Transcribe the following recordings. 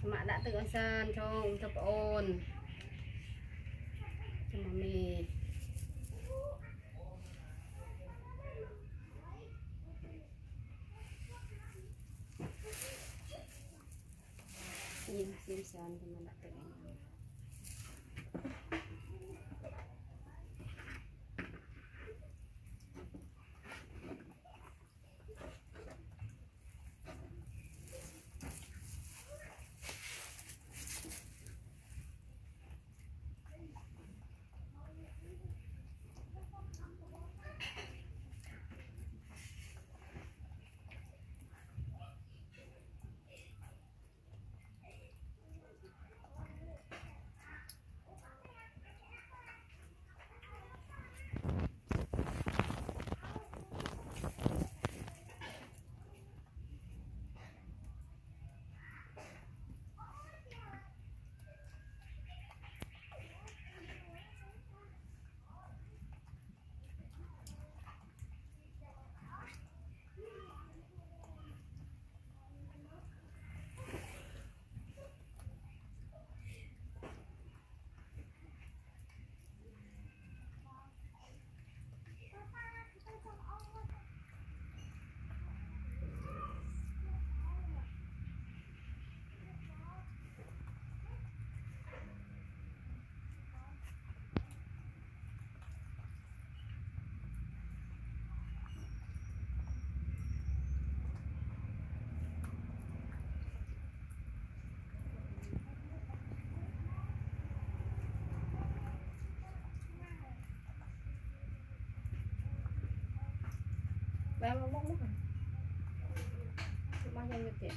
Mak đã tự san trong tập ôn cho mami. Sim san cho mak đã tự. Ba mau bóc rồi. Bao nhiêu tiền?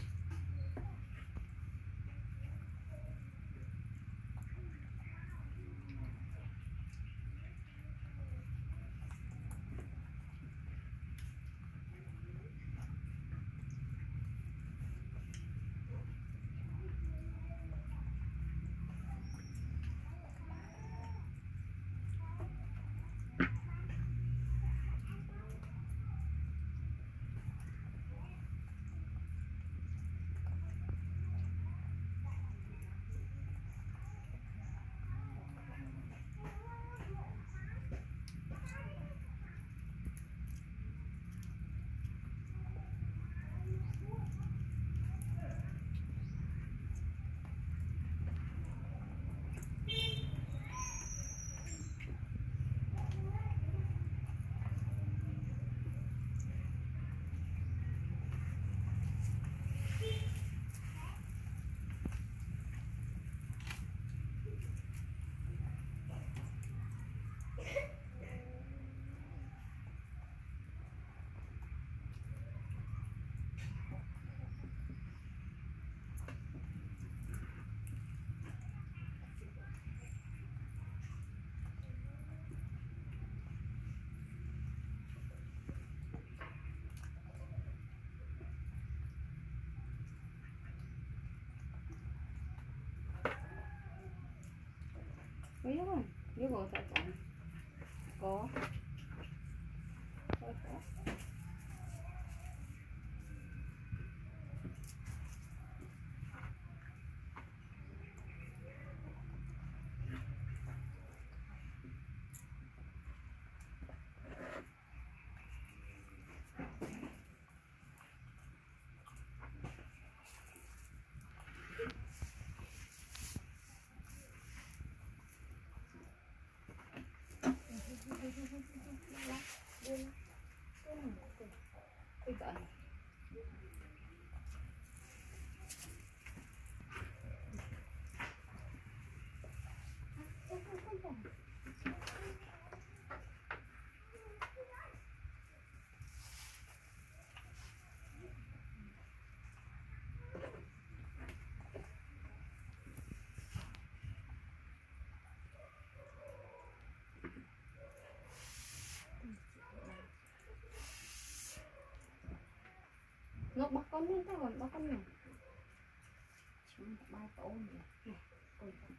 Biết rồi sao chẳng có. Ngọc bắt con lên tao còn bắt con nhỉ? Chúng ba tổ này. Này, coi con.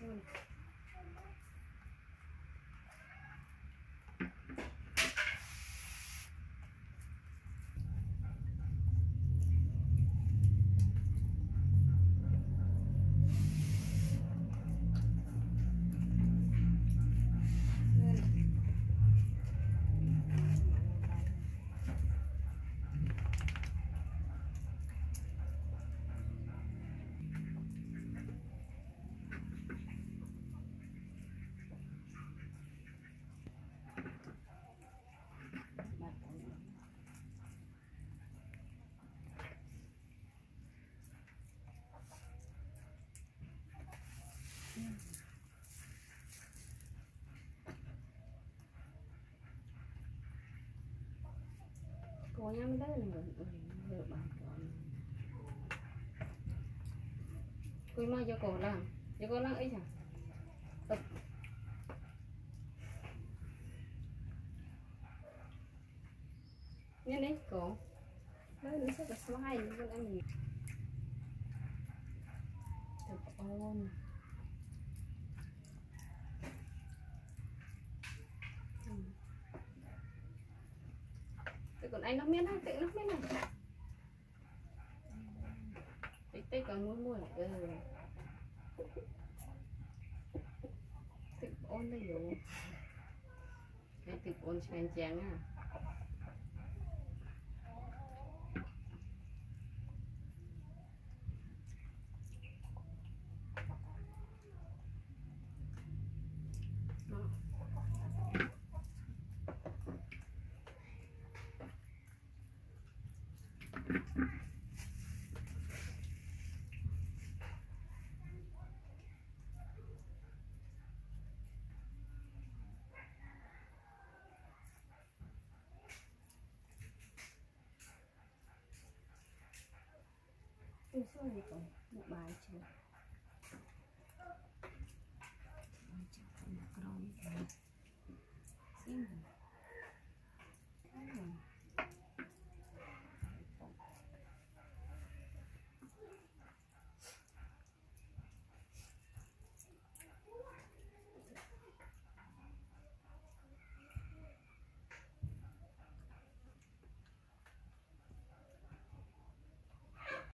Cô nhắm đấy là người bạn còn cô mà cho cô lang ấy chẳng tập nghe đấy cô đấy nó sẽ là slide con em mình tập ôn còn anh nó miên hay tự nó miên này tích còn muốn mua tự ôn đây rồi cái tự ôn chèn chèn à Ôi sao vậy cậu? Một bài chưa?